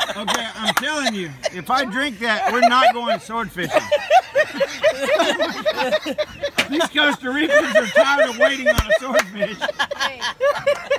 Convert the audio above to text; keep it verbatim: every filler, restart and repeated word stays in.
Okay, I'm telling you, if I drink that, we're not going sword fishing. These Costa Ricans are tired of waiting on a swordfish.